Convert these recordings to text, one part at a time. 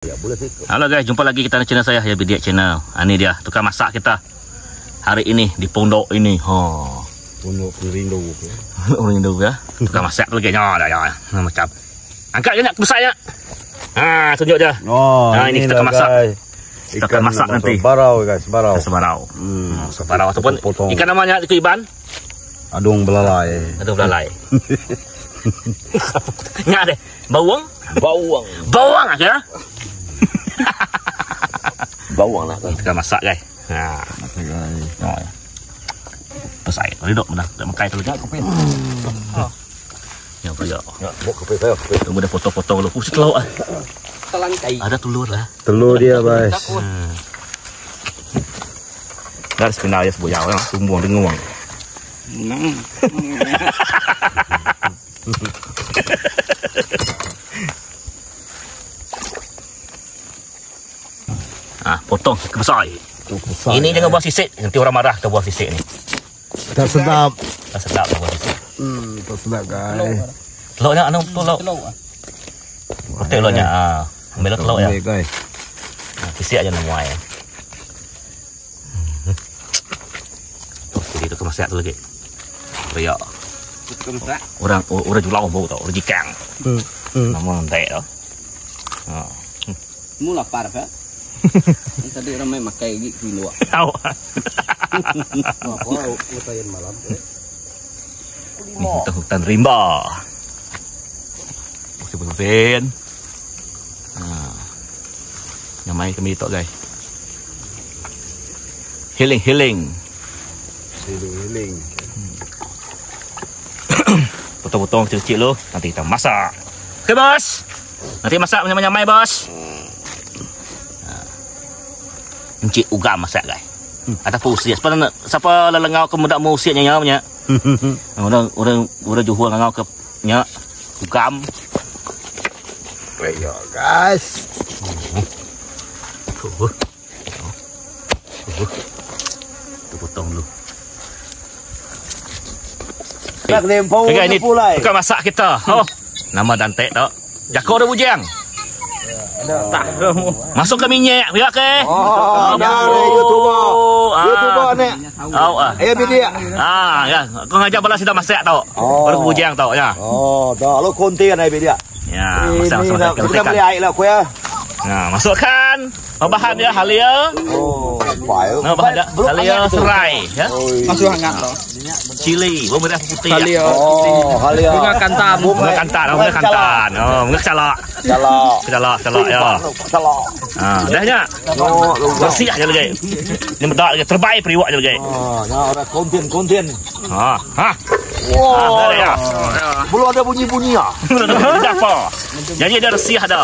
Halo guys, jumpa lagi kita di channel saya, ya Bidiak Channel. Ini dia tukang masak kita hari ini di pondok ini. Pondok Rindu. Rindu ya. Tukang masak lagi ya, macam. Angkat je nak besarnya. Tunjuk je. Ini kita akan masak. Kita akan masak nanti. Barau guys, barau. Sebarau. Sebarau ataupun ikan namanya itu Iban. Adung belalai. Adung belalai. Ingat deh, bawang. Bawang aja. Bawang lah. Kita masak guys. Masak guys. Besar. Duduk mana? Tak makan terus jangan kopi. Ya, ya. Buat kopi saya. Tunggu dah potong-potong dulu. Telur ah. Ada telur lah. Telur dia guys. Dah sebenarnya ya sebuah yang tumbung dengung. Potong besar. Ini jangan buang sisik, nanti orang marah kita buang sisik ni. Tak sedap. Tak sedap buang sisik. Tak sedap guys. Telurnya anu telur. Telurnya ambil telur ya. Guys. Sisik aja nak muai. Jadi tu kemasak tu lagi. Riak. Orang jual bau tau, orang jikang. Nama nanti tau. Mula parah. Tadi ramai makai gigi luar. Tahu. Hutan malam. Hutan rimba. Bersih-bersih. Nyamai kami tu guys. Healing. Potong-potong kecil-kecil lu, nanti kita masak. Oke bos. Nanti masak nyamai bos. Encik uga masak guys. Ataupun usia. Siapa lelengau ke muda mau usia nya punya. Orang juhua ngau ke nya ugam. Ayo guys. Potong dulu. Nak lempau ini tukang masak kita. Nama Dante tak. Jako dah bujang. Tak. Masuk ke minyak pihak ke? YouTuber ni. Ayo Bidiak. Ya. Kau ngajak balas kita masak tau. Baru bujang tau ya. Dah lo konten ai Bidiak. Ya, masak. Kita beli air lah ku ya. Masukkan bahan dia halia. Bahan dia halia serai ya. Masuk hangat loh. Cili, bawang merah putih. Halia. Halia. Bunga kantan. Bunga kantan. Bunga calak ya. Dahnya. Bersih aja lagi. Ini bedak lagi terbaik periwak aja lagi. Ada konten. Wow. Ya. Belum ada bunyi-bunyi ah. Apa? Jadi ada resih ada.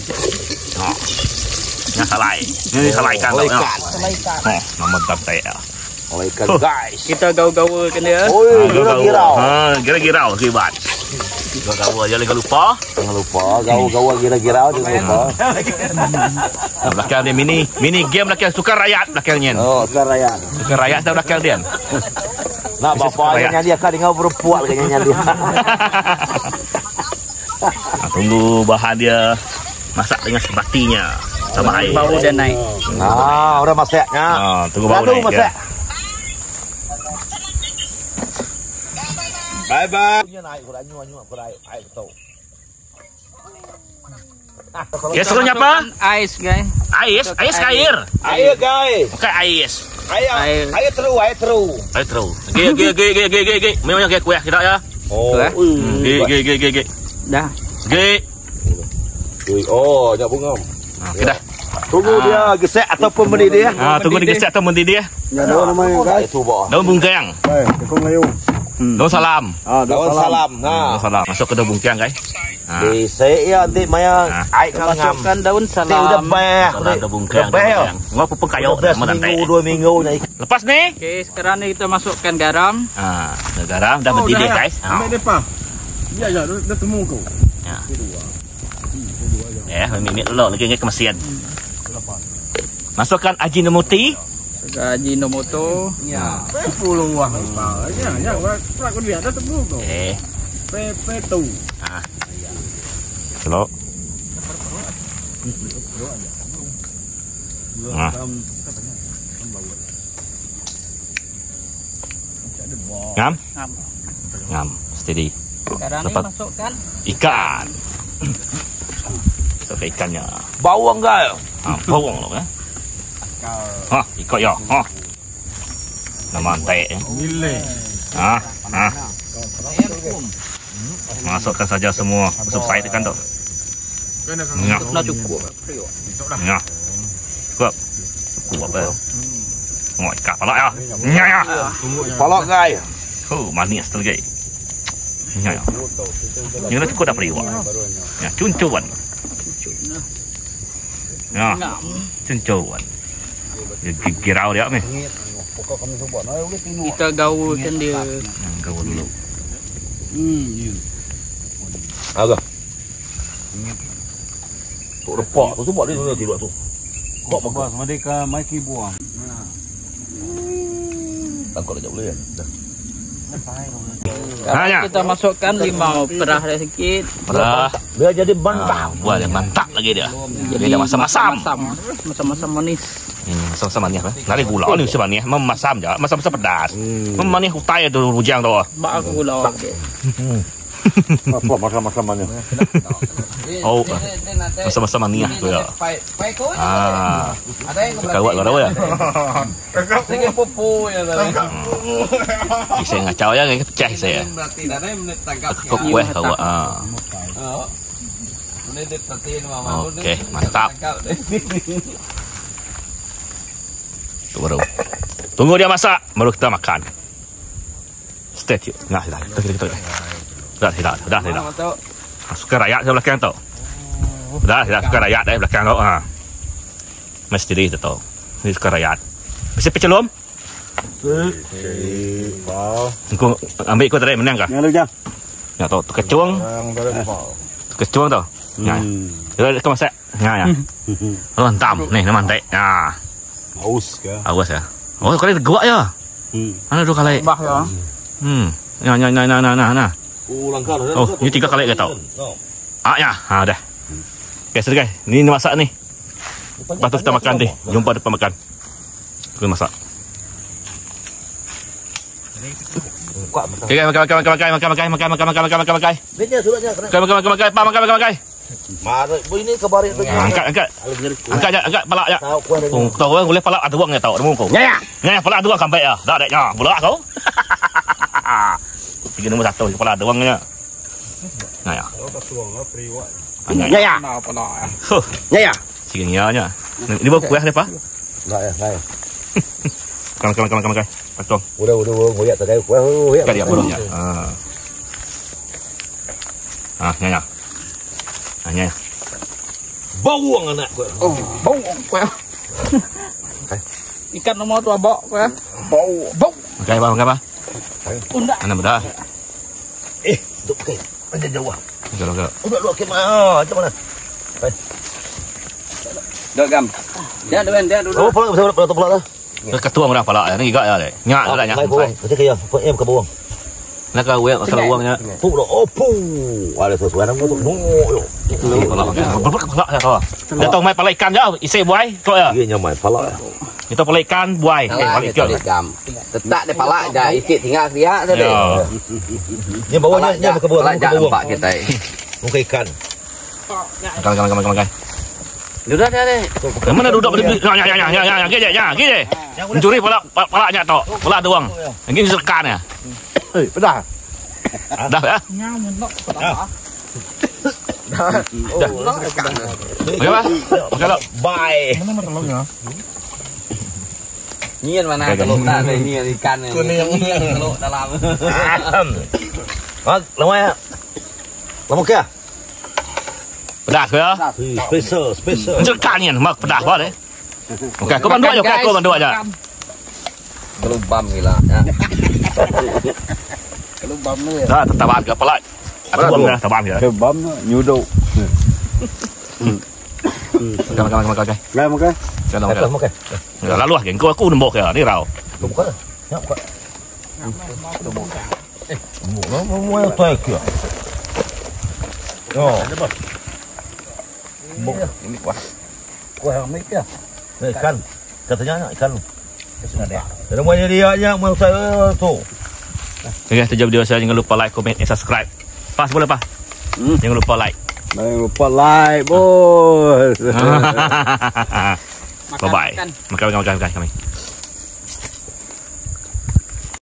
Yang salai. Ini salai ikan tau. Nama Dante ya. Ikan guys. Kita gaul-gaul kan dia. Gira-girau. Gira-girau kibat. Gaul aja jangan lupa. Jangan lupa gaul-gaul gira-girau jangan lupa. Belakang dia mini game belakang tukar rakyat belakangnya. Tukar rakyat. Tukar rakyat dah belakang dia. Nak bapaknya nyanyi akan dengan perempuan kayaknya nyanyi. Tunggu bahan dia masak dengan sebatinya sama air. Bau dah naik. Udah masaknya. Tunggu bau naik. Masak. Bye. Naik kurang air tu. Ya, serunya apa? Ais guys. Ais ke air? Air guys. Oke, ais. Air terus. Ge. Memangnya kayak kuah kita ya. Ge. Dah. Ge. Nyak bunga. Kita. Tunggu dia gesek ataupun mendidih. Tunggu digesek atau mendidih. Daun namanya guys. Daun bungkang. Tekong ngayung. Daun salam. Daun salam. Daun salam. Masuk ke daun bungkang guys. Disek ya nanti maya air ngam. Masukkan daun salam. Udah beh. Daun bungkang. Ngau pupuk kayu sama Dante. 2 minggu nih. Lepas nih. Oke, sekarang ni kita masukkan garam. Garam dah mendidih guys. Ambil depan. Ya, dah temu kau. Minit dulu lagi kemasian. Masukkan Ajinomoto. Ajinomoto. Ya. 10 wah. Ya, prak dia dah temu kau. Pe tu. Hello. Ngam? Ngam, steady. Sekarang ni Dapat masukkan ikan. Masukkan ikannya. Bawang guys. Bawang loh ya. Ikut ya. Nama antek. Milih. Masukkan saja semua. Masuk saya tekan tu. Nak cukup. Cukup. Cukup apa? Ngồi cả palak ya. Nya. Palak guys. Manis tu lagi. Nya. Ini dah cukup dah periwak. Ya, cuncuan. Ya. Cuncuan. Girau dia ni. Kita gaulkan dia. Gaul dulu. Agak. Tok repak tu buat dia tu tidur tu. Kok makan sama dia ke maiki buang. Tangkap aja boleh kan. Dah. Sekarang kita masukkan limau, perah dia sikit. Perah. Dia jadi mantap. Buat dia mantap lagi dia. Jadi dah masam-masam. Masam-masam manis. Masam-masam manis lah. Nari gula ni macam manis. Memasam je. Masam-masam pedas. Manis hutai tu rujang tu. Bak aku gula. Apa masam-masam manis? Oh. Masam-masam manis tu ya. Kawat kau tahu ya. Sikit pupu ya tadi. Saya ngacau ya, pecah saya. Kok kueh kawat. Okey, mantap. Tu baru. Tunggu dia masak, baru kita makan. Stay tune. Nah, kita. Dah. Suka rakyat di belakang tu. Dah, suka rakyat di belakang tu. Mesti dia tu. Ini suka rakyat. Mesti pecelum. Engkau ambil ikut tadi menang kah? Yang Ya tu kecuang. Kecuang tu. Ya. Dia kau masak. Ya. Lu hantam. Nih, nama antek. Ya. Aus ke? Awas ya. Oh, kali tegak ya. Mana dua kali? Bah ya. Nah. Langkah dah. Oh, ini 3 kali ke tau? Ya. Dah. Okay, sudah guys. Ni masak ni. Lepas tu kita makan ni. Jumpa depan makan. Kita masak. Okay, makan. Dia sulutnya kena. Makan. Mari, ini kabar itu. Angkat. Angkat palak je. Tahu kan boleh palak ada uangnya tahu, ada muka. Ya, palak ada uang sampai ya. Dah deknya. Bola kau. Tiga nombor 1 palak ada uangnya. Nah ya. Ya. Ya. Sikitnya. Ini bawa kuih depa? Lai. Makan. Potong. Udah, ngoyak tadi kuih. Kan dia potongnya. Ya. Hanya bawang anak kuih. Oh, bawang kuih. Ikan nomor tu abak kuih. Bau. Makan apa? Undak. Ana bedah. Duk ke. Ada jauh. Kalau. Udah lu ke mana? Macam mana? Dah gam. Dia duduk. Oh, pula dah. Ketua orang palak ni gigak ya le. Nyak dah nyak. Macam kaya, em ke bawang. Nak kau kalau uangnya. Tu dah opo. Ada sesuatu tu. No yo. Palak ya kau. Dia tahu mai palak ikan je, isi buai kau ya. Dia nyamai palak. Itu palak ikan buai. Palak ikan. Tetak dia palak dah ikut tinggal dia tadi. Ni bawahnya ke bawang. Palak empat kita. Muka ikan. Makan. Duduk dia ni. Mana duduk ya. Gini. Mencuri palaknya tu. Palak ada uang. Ini serkan ya. Pedah. Dah ya. Dah. Okey bah. Kalau bye. Mana telurnya? Nyian mana telur tak ada nyian ikan ni. Telur dalam. Lama ya. Lama ke? Pedas ke ya? Special. Serkan ni mak pedas bah deh. Okey, kau bantu aja, kau bantu aja. Kelubam gila. Kelubam ni. Dah taban ke palak. Ada uang dah taban ke. Kebam nyuduk. Makan. Dah lalu ah, kau aku nembok ya, ni rau. Buka. Ya, buka. Mau tak ke? Oh. Ini kuah. Wah, ambil ya. Ikan. Katanya ikan. Ada banyak dia mau saya tu. Okay guys, terjadi video saya. Jangan lupa like, comment, and subscribe. Pas boleh pas. Jangan lupa like. Jangan lupa like, bos. Bye bye. Makan kami.